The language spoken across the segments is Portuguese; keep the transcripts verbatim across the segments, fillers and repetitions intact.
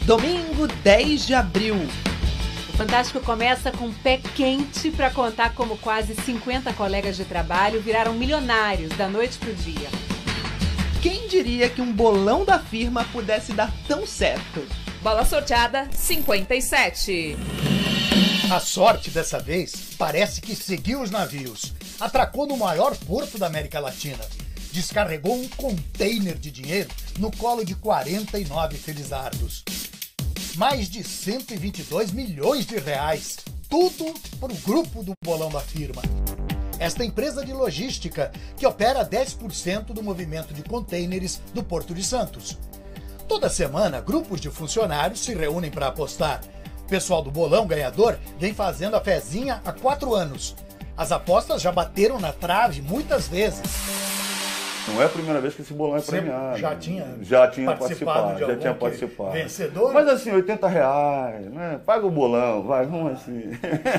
Domingo dez de abril. O Fantástico começa com um pé quente para contar como quase cinquenta colegas de trabalho viraram milionários da noite pro dia. Quem diria que um bolão da firma pudesse dar tão certo? Bola sorteada cinquenta e sete. A sorte dessa vez parece que seguiu os navios. Atracou no maior porto da América Latina. Descarregou um container de dinheiro no colo de quarenta e nove felizardos. Mais de cento e vinte e dois milhões de reais. Tudo para o grupo do bolão da firma. Esta empresa de logística que opera dez por cento do movimento de contêineres do Porto de Santos. Toda semana, grupos de funcionários se reúnem para apostar. O pessoal do bolão ganhador vem fazendo a fezinha há quatro anos. As apostas já bateram na trave muitas vezes. Não é a primeira vez que esse bolão é premiado. Já tinha, já tinha participado, participado, já tinha participado. Vencedor? Mas assim, oitenta reais, né? Paga o bolão, vai, vamos assim.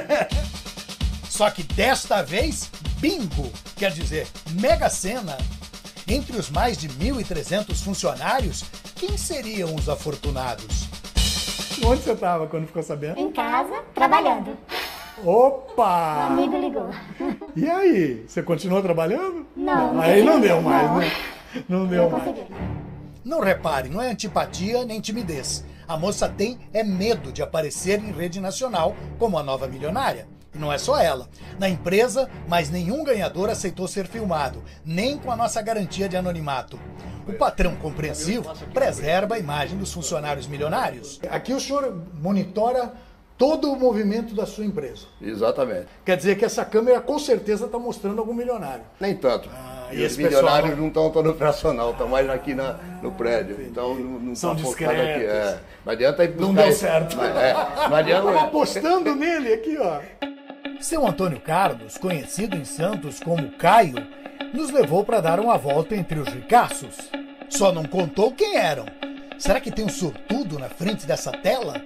Só que desta vez, bingo, quer dizer, Mega Sena. Entre os mais de mil e trezentos funcionários, quem seriam os afortunados? Onde você estava quando ficou sabendo? Em casa, trabalhando. Opa! O amigo ligou. E aí, você continuou trabalhando? Não. não aí não deu mais, não. né? Não deu não mais. Consegui. Não repare, não é antipatia nem timidez. A moça tem é medo de aparecer em rede nacional como a nova milionária. E não é só ela. Na empresa, mais nenhum ganhador aceitou ser filmado, nem com a nossa garantia de anonimato. O patrão compreensivo preserva a imagem dos funcionários milionários. Aqui o senhor monitora todo o movimento da sua empresa. Exatamente. Quer dizer que essa câmera com certeza está mostrando algum milionário. Nem tanto. Ah, e e os esse milionários pessoal... não estão tão no operacional, estão mais aqui na, no prédio. Então não, não São tá focado aqui. discretos. É. Não adianta ir buscar. Não deu isso. certo. Não, é, não adianta. Estava apostando nele aqui, ó. Seu Antônio Carlos, conhecido em Santos como Caio, nos levou para dar uma volta entre os ricaços. Só não contou quem eram. Será que tem um sortudo na frente dessa tela?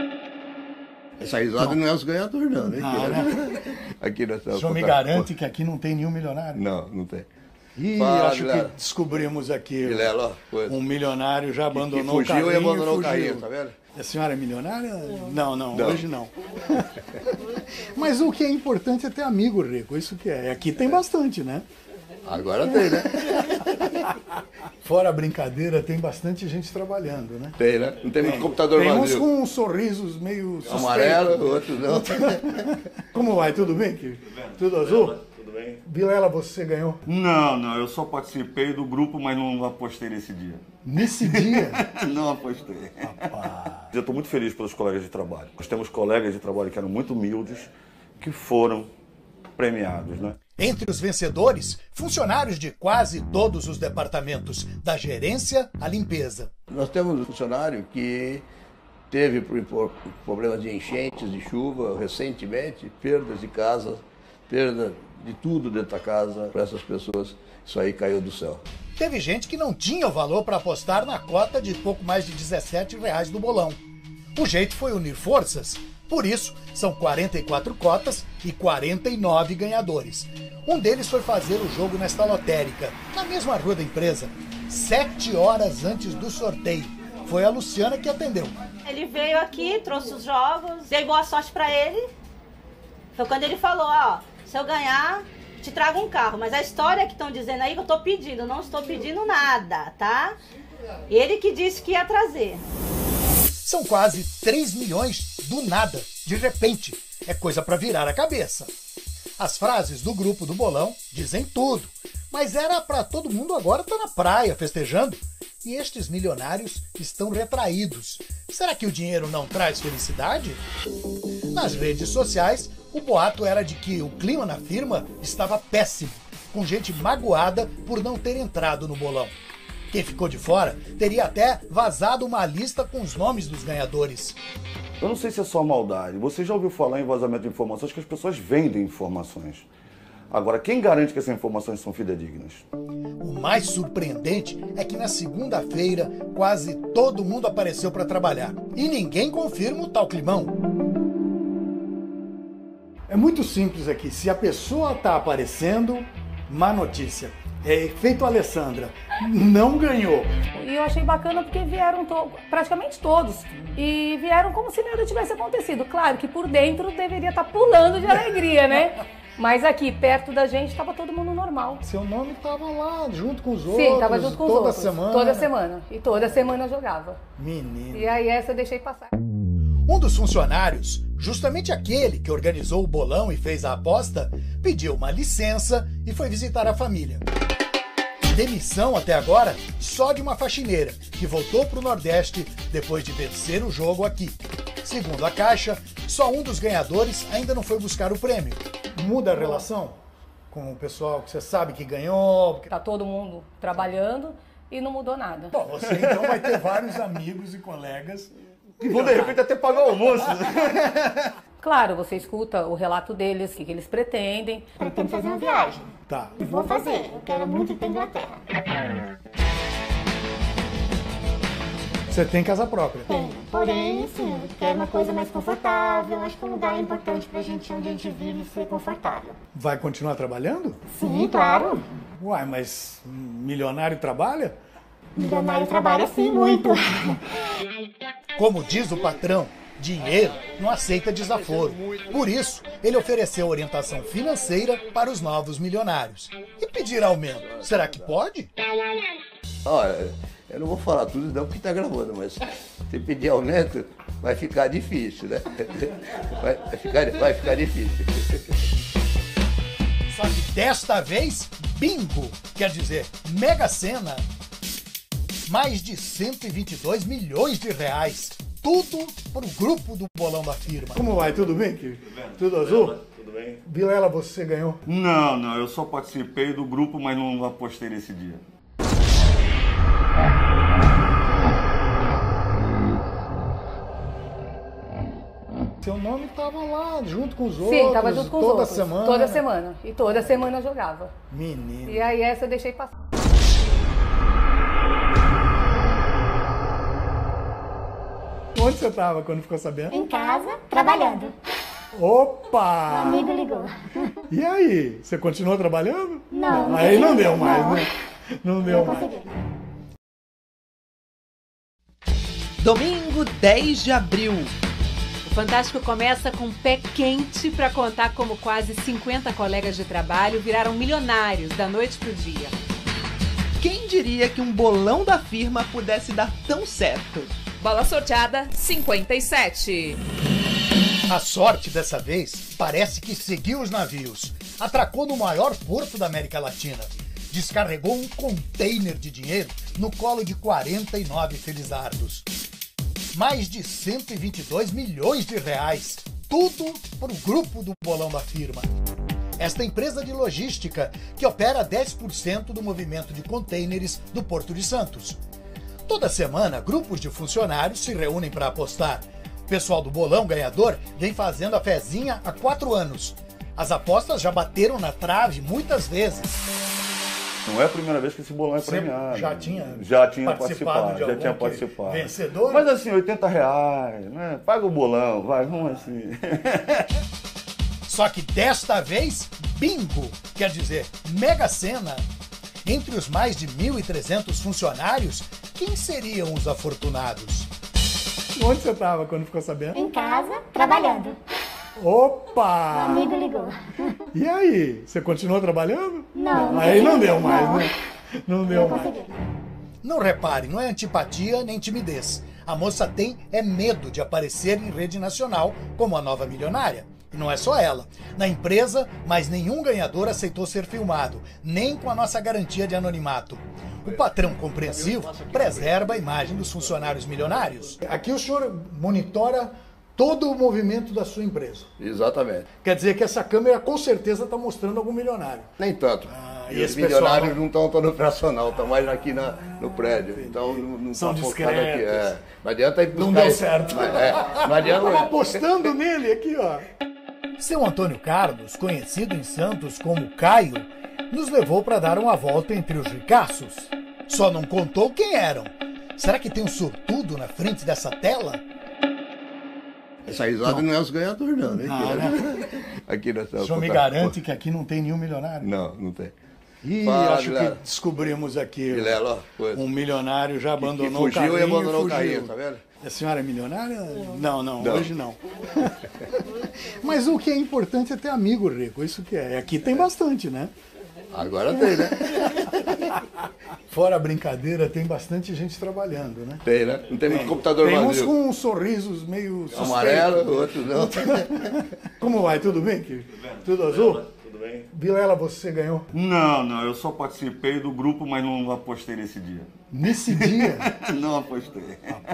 Essa risada não, não é os ganhadores, não. Né? Não, né? Aqui nessa O senhor me garante que aqui não tem nenhum milionário? Não, não tem. Ih, Fala, acho Vilela. que descobrimos aqui. Vilela, ó, um milionário já abandonou que, que fugiu o carrinho e abandonou e o carrinho, fugiu. tá vendo? A senhora é milionária? Não, não, não. hoje não. Mas o que é importante é ter amigo rico, isso que é. Aqui tem bastante, né? Agora tem, né? Fora a brincadeira, tem bastante gente trabalhando, né? Tem, né? Não tem muito computador Tem vazio. uns com sorrisos meio suspeitos. Amarelo, outros não. Como vai? Tudo bem? Tudo, Tudo azul? Tudo bem? Vilela, você ganhou? Não, não, eu só participei do grupo, mas não apostei nesse dia. Nesse dia? Não apostei. Rapaz. Eu estou muito feliz pelos colegas de trabalho. Nós temos colegas de trabalho que eram muito humildes, que foram premiados, né? Entre os vencedores, funcionários de quase todos os departamentos, da gerência à limpeza. Nós temos um funcionário que teve problemas de enchentes, de chuva, recentemente, perdas de casa, perda de tudo dentro da casa para essas pessoas. Isso aí caiu do céu. Teve gente que não tinha o valor para apostar na cota de pouco mais de dezessete reais do bolão. O jeito foi unir forças. Por isso, são quarenta e quatro cotas e quarenta e nove ganhadores. Um deles foi fazer o jogo nesta lotérica, na mesma rua da empresa, sete horas antes do sorteio. Foi a Luciana que atendeu. Ele veio aqui, trouxe os jogos, dei boa sorte pra ele. Foi quando ele falou, ó, se eu ganhar, te trago um carro. Mas a história que estão dizendo aí que eu tô pedindo, não estou pedindo nada, tá? Ele que disse que ia trazer. São quase três milhões do nada, de repente. É coisa para virar a cabeça. As frases do grupo do bolão dizem tudo, mas era para todo mundo agora estar na praia festejando. E estes milionários estão retraídos. Será que o dinheiro não traz felicidade? Nas redes sociais, o boato era de que o clima na firma estava péssimo, com gente magoada por não ter entrado no bolão. Quem ficou de fora teria até vazado uma lista com os nomes dos ganhadores. Eu não sei se é só maldade. Você já ouviu falar em vazamento de informações que as pessoas vendem informações. Agora, quem garante que essas informações são fidedignas? O mais surpreendente é que na segunda-feira quase todo mundo apareceu para trabalhar. E ninguém confirma o tal climão. É muito simples aqui. Se a pessoa está aparecendo, má notícia. É efeito Alessandra. Não ganhou. E eu achei bacana porque vieram to- praticamente todos. E vieram como se nada tivesse acontecido. Claro que por dentro deveria estar pulando de alegria, né? Mas aqui, perto da gente, estava todo mundo normal. Seu nome estava lá, junto com os outros. Sim, estava junto com os toda outros. semana. Toda semana. E toda semana eu jogava. Menino. E aí essa eu deixei passar. Um dos funcionários, justamente aquele que organizou o bolão e fez a aposta, pediu uma licença e foi visitar a família. Demissão até agora só de uma faxineira, que voltou para o Nordeste depois de vencer o jogo aqui. Segundo a Caixa, só um dos ganhadores ainda não foi buscar o prêmio. Muda a relação com o pessoal que você sabe que ganhou? Tá todo mundo trabalhando e não mudou nada. Bom, você então vai ter vários amigos e colegas. E vão de repente até pagar o almoço. Claro, você escuta o relato deles, o que, que eles pretendem. Pretendo fazer uma viagem. Tá. Vou fazer. Eu quero muito ir pra Inglaterra. Você tem casa própria? Tenho. Porém, sim, eu quero uma coisa mais confortável. Acho que um lugar é importante pra gente, onde a gente vive, ser confortável. Vai continuar trabalhando? Sim, claro. Uai, mas milionário trabalha? Milionário trabalha sim muito. Como diz o patrão, dinheiro não aceita desaforo. Por isso, ele ofereceu orientação financeira para os novos milionários. E pedir aumento, será que pode? Olha, eu não vou falar tudo não porque tá gravando, mas se pedir aumento, vai ficar difícil, né? Vai, vai, ficar, vai ficar difícil. Só que desta vez, bingo, quer dizer, Mega Sena. Mais de cento e vinte e dois milhões de reais. Tudo para o grupo do bolão da firma. Como vai? Tudo bem, Kiko? Tudo azul? Tudo bem? Vilela, você ganhou? Não, não, eu só participei do grupo, mas não apostei nesse dia. Seu nome estava lá, junto com os outros. Sim, estava junto com os toda outros. semana. Toda semana. E toda semana eu jogava. Menino. E aí essa eu deixei passar. Onde você estava quando ficou sabendo? Em casa, trabalhando. Opa! Um amigo ligou. E aí? Você continuou trabalhando? Não, não Aí não consegui. deu mais, Não. né? Não deu Não mais. consegui. Domingo dez de abril. O Fantástico começa com um pé quente para contar como quase cinquenta colegas de trabalho viraram milionários da noite pro dia. Quem diria que um bolão da firma pudesse dar tão certo? Bola sorteada cinquenta e sete. A sorte dessa vez parece que seguiu os navios. Atracou no maior porto da América Latina. Descarregou um container de dinheiro no colo de quarenta e nove felizardos. Mais de cento e vinte e dois milhões de reais. Tudo para o grupo do bolão da firma. Esta empresa de logística que opera dez por cento do movimento de contêineres do Porto de Santos. Toda semana, grupos de funcionários se reúnem para apostar. O pessoal do bolão ganhador vem fazendo a fezinha há quatro anos. As apostas já bateram na trave muitas vezes. Não é a primeira vez que esse bolão é Você premiado. já tinha já tinha participado participado, de já algum tinha que- participado. vencedor? Mas assim, oitenta reais, né? Paga o bolão, vai, vamos assim. Só que desta vez, bingo, quer dizer, Mega Sena. Entre os mais de mil e trezentos funcionários, quem seriam os afortunados? Onde você estava quando ficou sabendo? Em casa, trabalhando. Um Opa! amigo ligou. E aí? Você continuou trabalhando? Não, não Aí não consegui. deu mais, Não. né? Não deu Não mais. consegui. Não repare, não é antipatia nem timidez. A moça tem é medo de aparecer em rede nacional como a nova milionária. E não é só ela. Na empresa, mais nenhum ganhador aceitou ser filmado, nem com a nossa garantia de anonimato. O patrão compreensivo preserva a imagem dos funcionários milionários. Aqui o senhor monitora todo o movimento da sua empresa. Exatamente. Quer dizer que essa câmera com certeza está mostrando algum milionário. Nem tanto. e e os esse milionários pessoal- não estão todo operacional, estão mais aqui na, no prédio. Então não, não São tá focado aqui. discretos. É. Não adianta ir buscar Não deu ele. certo. Não, é, não adianta. Estava apostando nele aqui, ó. Seu Antônio Carlos, conhecido em Santos como Caio, nos levou para dar uma volta entre os ricaços. Só não contou quem eram. Será que tem um sortudo na frente dessa tela? Essa risada não, não é os ganhadores, não. Né? Não, aqui, né? aqui nós O senhor me garante que aqui não tem nenhum milionário? Não, não tem. Ih, Fala, acho Vilela. que descobrimos aqui. Vilela, ó, um milionário já abandonou que fugiu o carrinho e abandonou o fugiu. carrinho, tá vendo? A senhora é milionária? Não, não, Não. hoje não. Mas o que é importante é ter amigo rico, isso que é. Aqui tem bastante, né? Agora tem, né? Fora a brincadeira, tem bastante gente trabalhando, né? Tem, né? Não tem muito Tem. computador Tem uns vazio. com sorrisos meio suspeitos. Amarelo, outros não. Como vai? Tudo bem, Kiko? Tudo azul? Tudo bem? Vilela, você ganhou? Não, não, eu só participei do grupo, mas não apostei nesse dia. Nesse dia? Não apostei.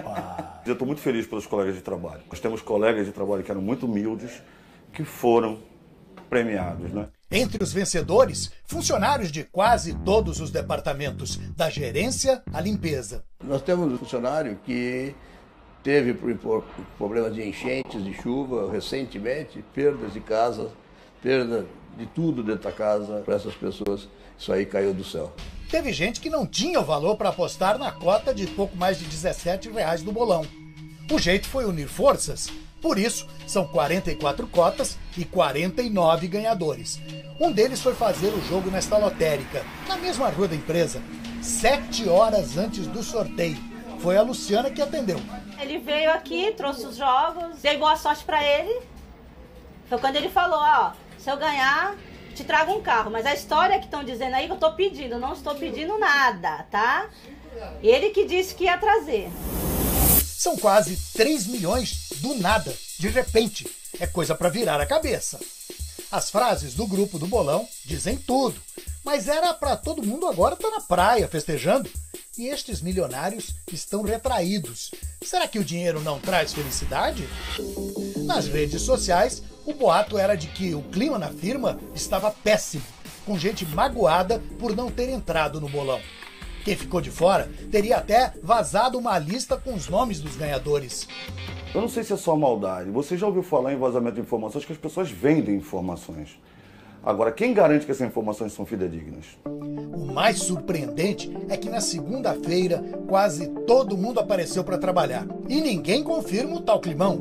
Eu estou muito feliz pelos colegas de trabalho. Nós temos colegas de trabalho que eram muito humildes, que foram premiados, né? Entre os vencedores, funcionários de quase todos os departamentos, da gerência à limpeza. Nós temos um funcionário que teve por problemas de enchentes, de chuva, recentemente, perdas de casa, perda de tudo dentro da casa. Para essas pessoas, isso aí caiu do céu. Teve gente que não tinha o valor para apostar na cota de pouco mais de dezessete reais do bolão. O jeito foi unir forças. Por isso, são quarenta e quatro cotas e quarenta e nove ganhadores. Um deles foi fazer o jogo nesta lotérica, na mesma rua da empresa, sete horas antes do sorteio. Foi a Luciana que atendeu. Ele veio aqui, trouxe os jogos, dei boa sorte pra ele. Foi quando ele falou, ó, se eu ganhar, te trago um carro. Mas a história que estão dizendo aí que eu tô pedindo, eu não estou pedindo nada, tá? Ele que disse que ia trazer. São quase três milhões do nada, de repente. É coisa para virar a cabeça. As frases do grupo do bolão dizem tudo, mas era para todo mundo agora estar na praia festejando. E estes milionários estão retraídos. Será que o dinheiro não traz felicidade? Nas redes sociais, o boato era de que o clima na firma estava péssimo, com gente magoada por não ter entrado no bolão. Quem ficou de fora teria até vazado uma lista com os nomes dos ganhadores. Eu não sei se é só maldade. Você já ouviu falar em vazamento de informações que as pessoas vendem informações. Agora, quem garante que essas informações são fidedignas? O mais surpreendente é que na segunda-feira quase todo mundo apareceu para trabalhar. E ninguém confirma o tal climão.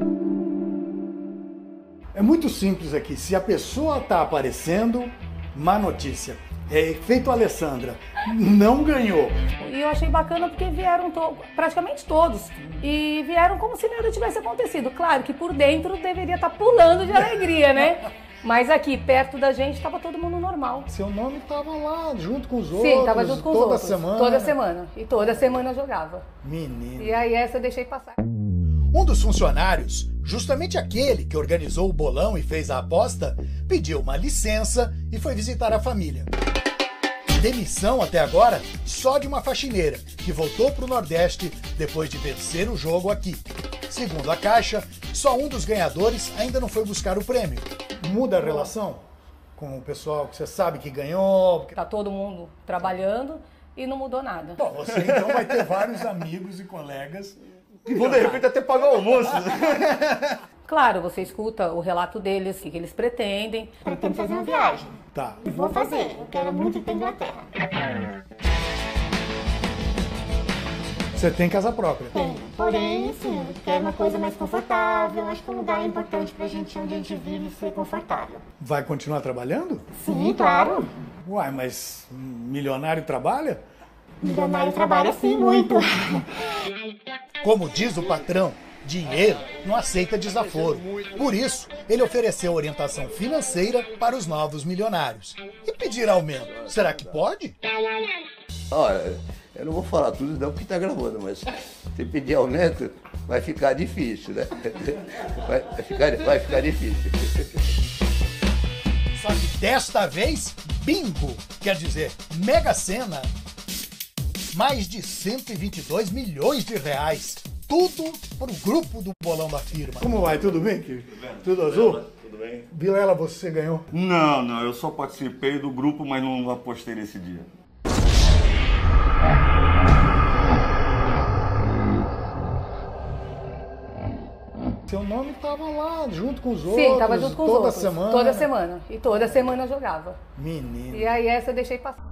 É muito simples aqui. Se a pessoa está aparecendo, má notícia. É efeito Alessandra. Não ganhou. E eu achei bacana porque vieram to- praticamente todos. E vieram como se nada tivesse acontecido. Claro que por dentro deveria estar pulando de alegria, né? Mas aqui, perto da gente, estava todo mundo normal. Seu nome estava lá, junto com os outros. Sim, estava junto com os toda outros. semana. Toda semana. E toda semana jogava. Menino. E aí essa eu deixei passar. Um dos funcionários, justamente aquele que organizou o bolão e fez a aposta, pediu uma licença e foi visitar a família. Demissão até agora só de uma faxineira, que voltou para o Nordeste depois de vencer o jogo aqui. Segundo a Caixa, só um dos ganhadores ainda não foi buscar o prêmio. Muda a relação com o pessoal que você sabe que ganhou? Tá todo mundo trabalhando e não mudou nada. Bom, você então vai ter vários amigos e colegas que vão de repente até pagar o almoço. Claro, você escuta o relato deles, o que eles pretendem. Pretendo fazer uma viagem. Tá. Vou fazer, eu quero muito ir pra Inglaterra. Você tem casa própria? Tem, porém, assim, eu quero uma coisa mais confortável. Acho que um lugar é importante pra gente, onde a gente vive, ser confortável. Vai continuar trabalhando? Sim, claro. Uai, mas milionário trabalha? Milionário trabalha sim, muito. Como diz o patrão, dinheiro não aceita desaforo. Por isso, ele ofereceu orientação financeira para os novos milionários. E pedir aumento, será que pode? Olha, eu não vou falar tudo não porque tá gravando, mas se pedir aumento, vai ficar difícil, né? Vai, vai, ficar, vai ficar difícil. Só que desta vez, bingo! Quer dizer, Mega Sena. Mais de cento e vinte e dois milhões de reais. Tudo pro grupo do bolão da firma. Como vai? Tudo bem, Kiko? Tudo azul? Tudo bem? Vilela, você ganhou? Não, não, eu só participei do grupo, mas não apostei nesse dia. Seu nome estava lá, junto com os outros. Sim, estava junto com os toda outros. semana. Toda semana. E toda semana jogava. Menino. E aí essa eu deixei passar.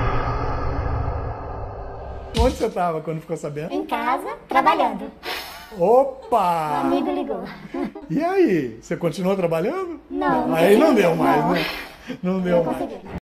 Onde você estava quando ficou sabendo? Em casa, trabalhando. Opa! O amigo ligou. E aí, você continuou trabalhando? Não, não Aí não consegui, deu mais, não. né? Não deu Não mais. consegui.